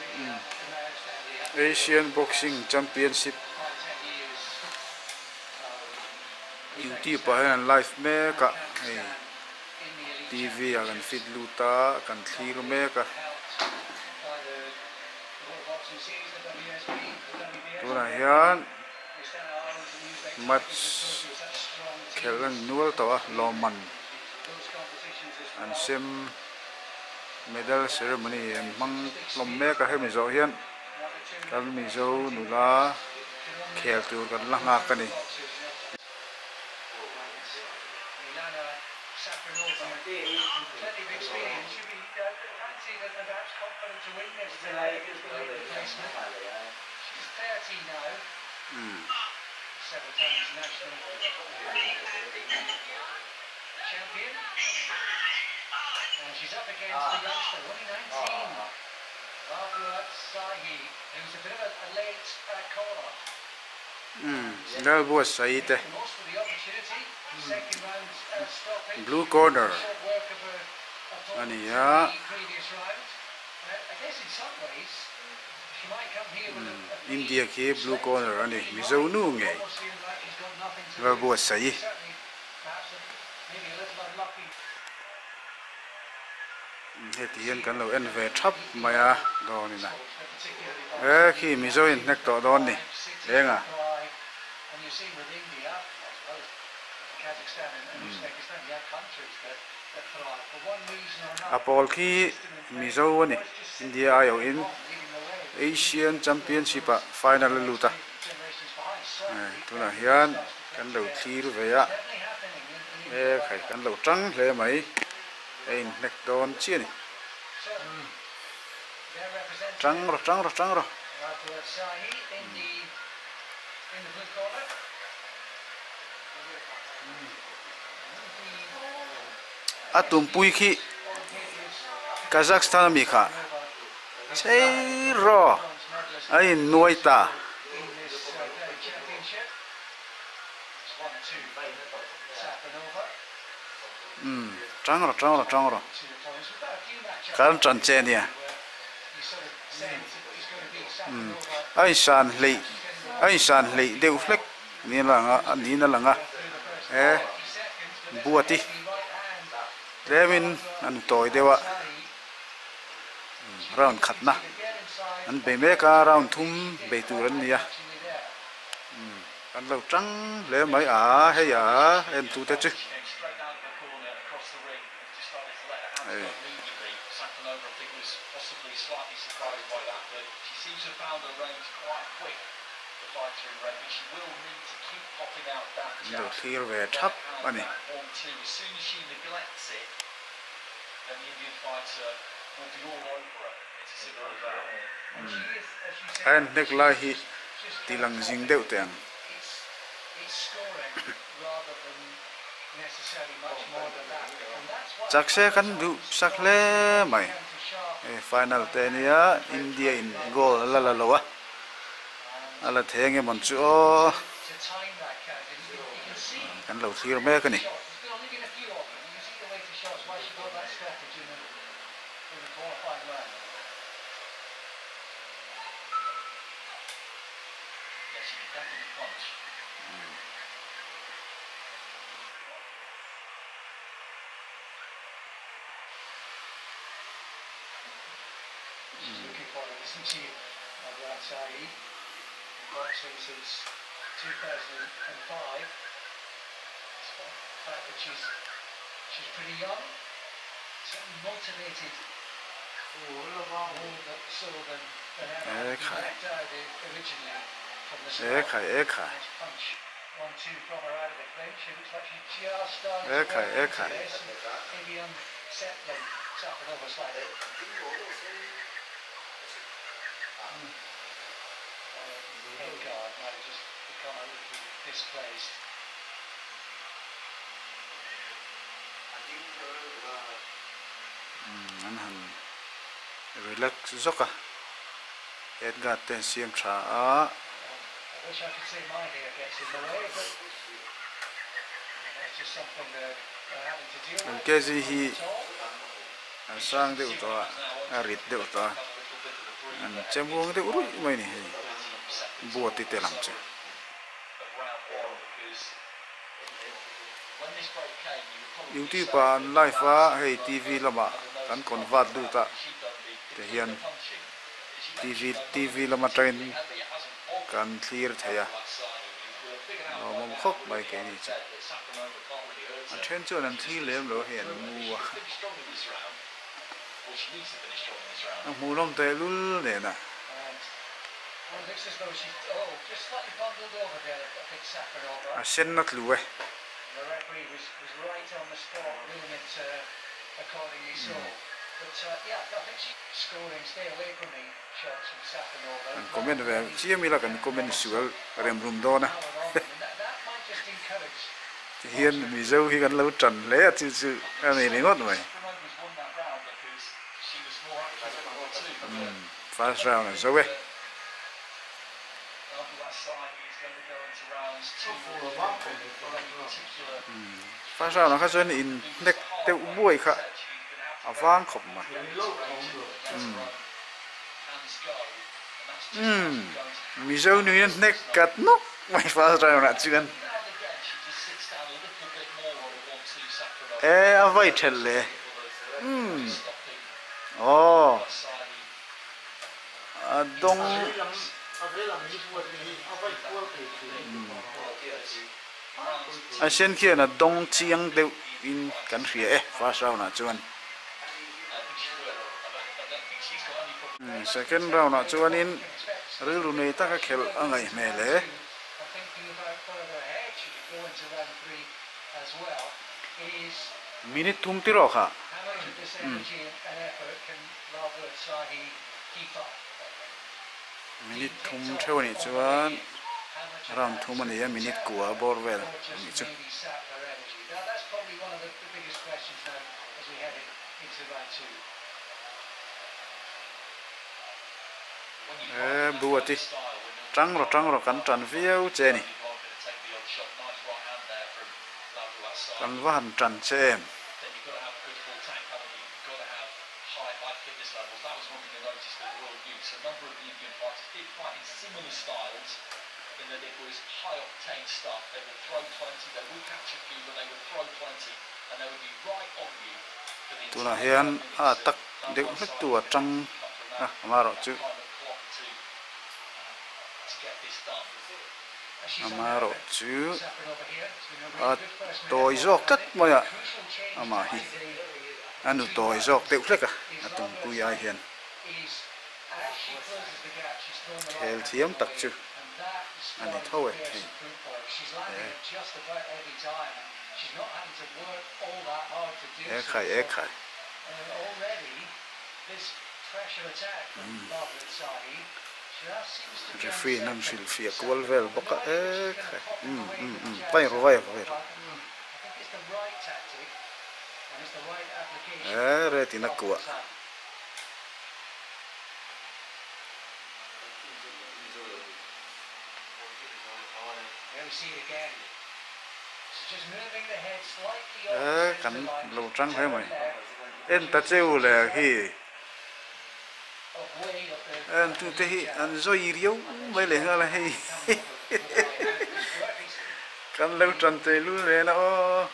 Asian Boxing Championship YouTube pa live me ka TV akan feed luta kan thir me ka tuna hian match khelan nual tawa loman an sim medal ceremony an mang lom me ka he mi zo hian kan mi zo nula khel tur kan la nga ka ni Several times national champion, and she's up against the youngster, only 19, Rafia Sahi, who's a bit of a late caller. That was Said. Lost for the opportunity. Second round stoppage. Blue corner. Short work of her opponent in Yeah. the previous round. I guess in some ways she might come here with a India ke blue corner ani mizo nu nge va bo sai he tian kan lo en ve thap maya do ni na khi mizo in nek to don ni enga and you see with India, Kazakhstan and Uzbekistan, you have countries that thrive for one reason or another. apol khi mizo ni India ayo in Asian Championship final luta tuna hian kan lo thir ve ya khai kan lo tang hle mai ein nek don chi ni tang ro atum pui khi Kazakhstan mi kha sei ro ai nuai ta trăng rồi kan chan che nia ai san lei deu flek ni na langa buati lemin an toy dewa round khat na an be me ka round thum be turan nia kan lo trăng le mai he ya en tu te chu được khi về thấp anh anh được lại hi thì lăng dính đều tiền chắc sẽ kan du sắc le mày final tenia India in goal la loa ala thenge mon chu kan lo thir me ka ni Boxing since 2005. So the fact that she's pretty young, certainly motivated more so than originally from the start. Punch 1-2 from her out of the clinch. It looks like she just started to this. Maybe unsettling Safanova slightly. The head guard might have just become a little displaced. Anh hẳn relax zoka head guard ten siam tha I wish I could say my hair gets in the way, but that's just something that they're having to deal with. anh cái gì hi sang đều to rit đều to anh chém vuông thế ui mày này bùa tít tê làm chứ YouTube pa live á hay TV lama kan convert du ta te hian TV lama train kan clear thaya mom khóc bài cái này chứ anh train cho anh thi lem lo hian mua anh mua lom te lul nè nè à sen nát lùi The referee was right on the spot, ruling it accordingly so. But yeah, I think she's scoring, stay away from me shots from Safanova. anh comment về chia mi là cần comment sửa rem room đó nè That might just encourage. thì hiền mi dâu khi gần lâu trần lẽ chứ cái này ngon rồi first round là dâu ấy first round nó khác cho nên in neck tiêu buổi khá à vang khổng mà mi dâu nuôi neck cắt nó mày first round là chưa à vậy thật lẽ oh đông anh xem kia là đông chiang đều in cảnh phía phát sao là chuan second round là chuan in rồi lúc này ta cái khel anh ấy mẹ lẽ minute thum tiro kha minute thum theo này chuan round thum này ya minute của Borwell này chứ bùa ti trắng rồi cắn trần phiêu chê này cắn vào trần chê em in that it was high octane stuff. They would throw plenty, they would catch a few, but they would throw plenty, and they would be right on you. Tu là hiền tắc đều hết tua trăng mà rồi chứ mà rồi chứ tôi giọt tất mà ạ mà hi anh tôi giọt đều hết cả tung cùi ai hiền hel thiếm tắc chứ anh ấy thôi ê khai referee nằm xịt phía qual vel bóc ê khai vai rồi rồi thì nó cua cắn lầu trắng thế mày em ta trêu là khi em tu thế anh rồi yếu mấy lẽ là hay cắn lầu trắng thế luôn đấy nó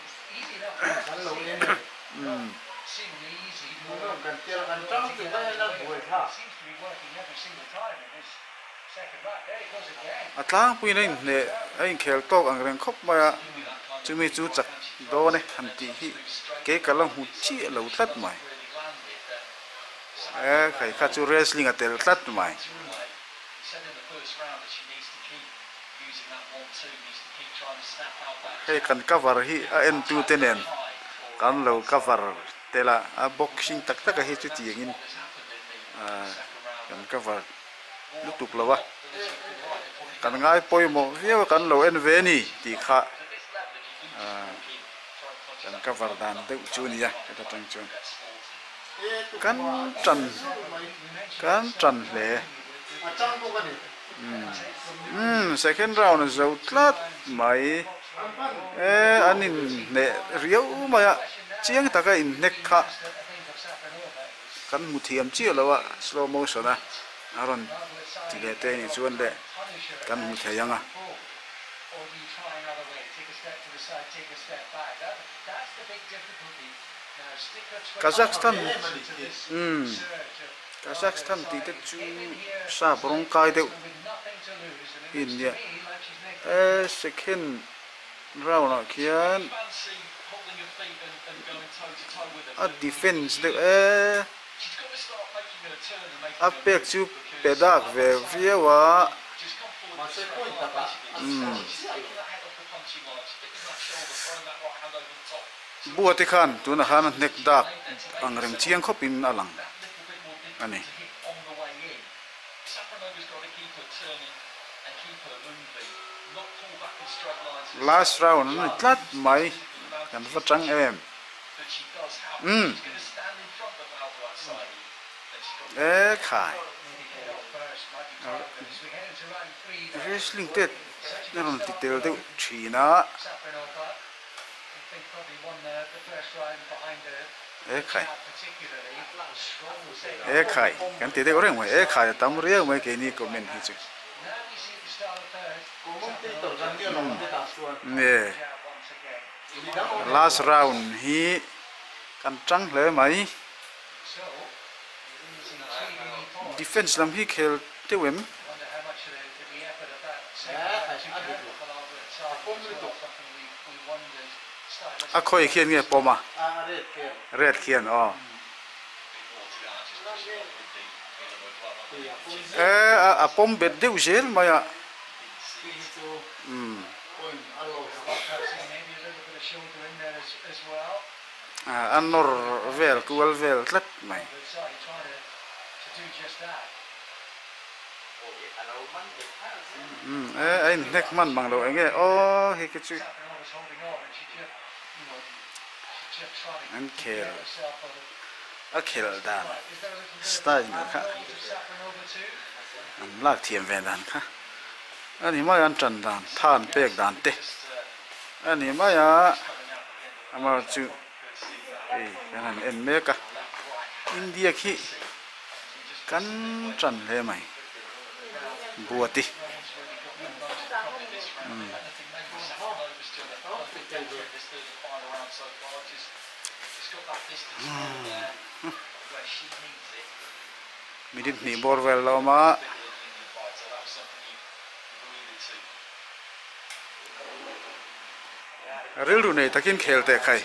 tlang pui này nè anh khéo to anh rèn khóc mà chúng mình chú chặt đó này hành tí hi cái cả lòng hụt chi lâu tắt mày cái khác chú wrestling ở tel tắt mày cái cần cover hi anh tu tên nè cần lâu cover tela boxing tak cái hi chú tiếng in cần cover lúc tục lâu à kan ngai poi mo hiu kan lo en ve ni ti kha kan ka vardan de chu ni ya ka tang chu kan trần le second round zo tlat mai anin ne riau ma chiang ta ka in nek kha kan mu thiam chi lo wa slow motion a aron ti le te ni chuan le kan mu thayanga or do you try another way? Take a step to the side, take a step back. That's the big difficulty. Now, sticker Kazakhstan surge Kazakhstan ti te chu sa brong kai de with nothing to lose. And it India looks to me like she's making second round na khian fancy holding her feet and going toe to toe with a her. defense de She's got to start making her turn and making a pek chu pedak ve viewa she's come forward and taking that head off the punching line, sticking that shoulder, throwing that right hand over the top. buati khan tuna han nek dak angreng chiang khopin alang That little bit more difficult ani to hit on the way in. Sapranova's got to keep her turning and keep her moving, not pull back in straight lines. last round ni tlat mai kan va chang em But she does have. She's going to stand in front of Aldo outside. And she's got khai first, might be tired of it. As we head into round 3, wrestling te naron ti tel de china Sapranova, I think probably won the first round behind her. khai Particularly strong set. khai kan ti de oreng mai khai tam ria mai ke ni comment hi chu Now we see the start of third. ne Jab once again. last round hi kan chang hle mai So, it is intriguing thought. defense lam hi khel te wem Wonder how much of the effort of that second round to Palava itself was something we wondered. a khoi khian nge poma red khian a pom bet deu zel mai a Maybe a little bit of shoulder in there as well. anor vel kual vel tlat mai But Sahi trying to do just that. ai nek man bang lo nge hi ke chu Sapranova was holding on and she just, she just tried to an get khel herself a khel dan Is there a little bit style of kha of Sapranova too? an lak thiam ven dan kha ani mai an chan dan than pek dan te ani mai a ama chu kan en me ka india khi kan chan le mai buati midit ni borwell lo ma rildu nei takin khel te khai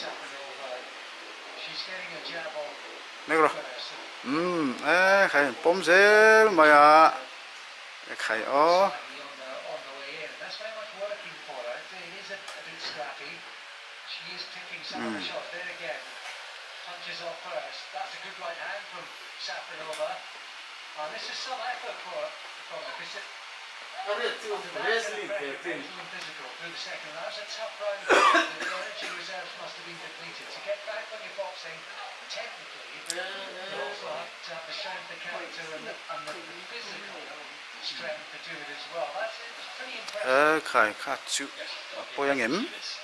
She's getting a jab on negro first. khai pom zel mai a khai On the way in. That's very much working for her. It is a bit scrappy. She is picking some of the shots. There again, punches off first. That's a good right hand from Sapranova. And this is some effort from her. Because wrestling mental and physical through the second round. That's a tough round. The energy reserves must have been depleted. To get back on your boxing, technically, you also have to have the strength, the character, and the physical strength to do it as well. It's pretty impressive. khai kha chu poyang em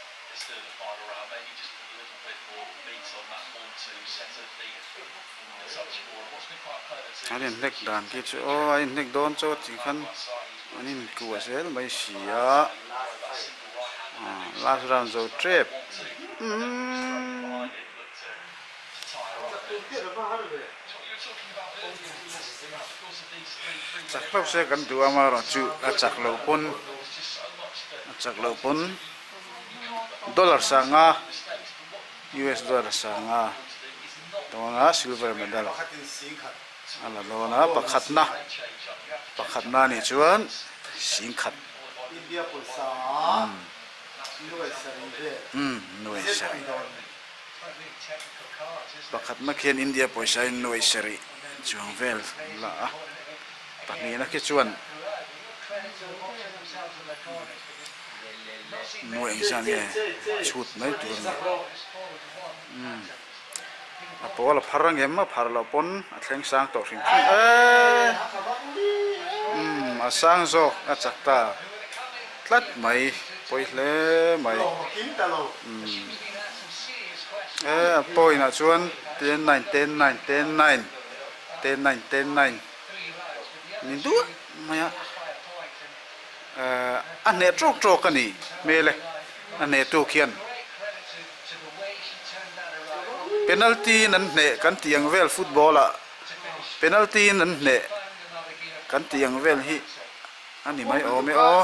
anin nek dan ki chu ai nek don cho chi khan anin ku zel mai sia last round zo trap chak lo se kan du ama ro chu a chak lo pon dollar sanga US dollar sanga dona silver medal ala lona pakhatna ni chuan singkhat India pulsa noi sari de noi sari Totally technical cards, isn't it? pakhat ma khian india poisa in noi sari chuang vel la a pani na ki chuan Credit to the boxers themselves in their corners. Because noi san ye chut mai tur ni a pola pharang em ma pharlo pon a thleng sang to hring a sang zo a chakta tlat mai poile mai kim talo a poi na chuan 10 9 10 9 10 9 10 9 10 9 nhìn đua mày anh nè trọc trọc cái này mê lệ anh nè trọc khiên penalty nan nè kan tiang vel football à penalty nan nè kan tiang vel hi anh mai o me o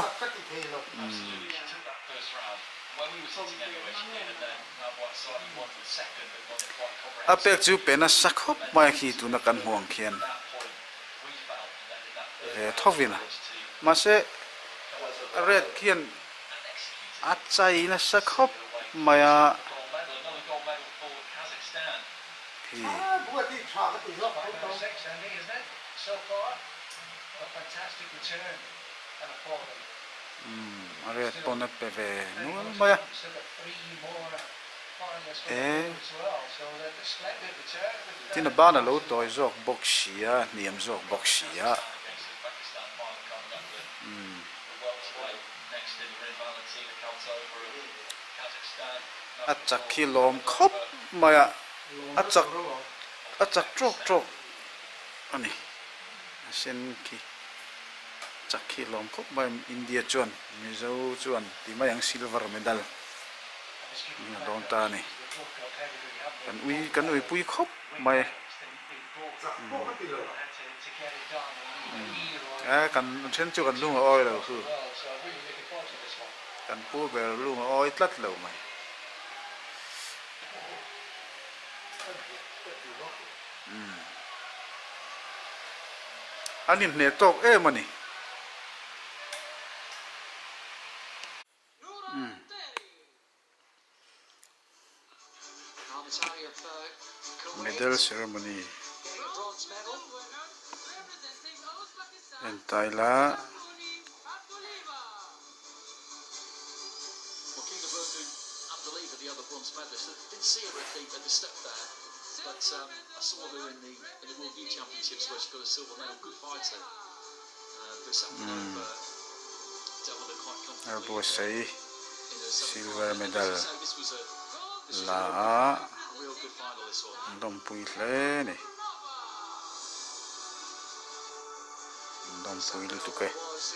apek chu pena sakhop mai khi tu na kan huang khian he thovina ma se red khian achai na sakhop maya hi buat di tra cái gì đó so far a fantastic return and a problem. Red pona peve nu maya tin ba na lo toy zok boxia niam zok boxia achak kilom khop maya achak trok ani sen ki chak kilom khop ba India chuan mizo chuan ti ma yang silver medal ni don ta ni kan ui pui khop mai kan chen chu kan lung oi lo khu kan pu be lung oi tlat lo mai anin ne tok e mani medal ceremony and Thailand the other bronze medalist. I didn't see her at the step there, but I saw her in the World Youth Championships where she got a silver medal. Good fighter. Dealt with her quite comfortably. say silver medal This was a la real good final, this one. dom pui le ni dom pui le tu ke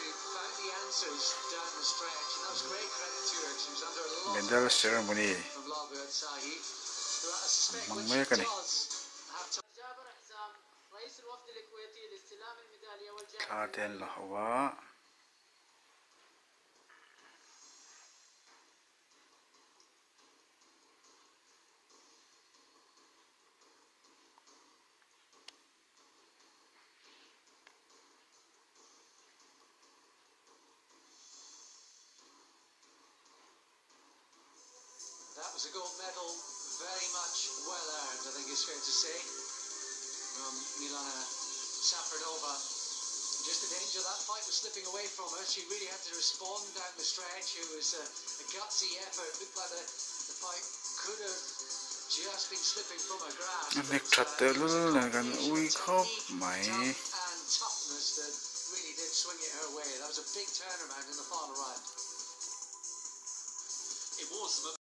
medal ceremony mang me ka ni katen la hawa That was a gold medal, very much well earned, I think it's fair to say, from Milana Safronova. Just the danger that fight was slipping away from her. She really had to respond down the stretch. It was a gutsy effort. It looked like the fight could have just been slipping from her grasp. nek thatel na kan ui khop mai And toughness that really did swing it her way. That was a big turnaround in the final round. It was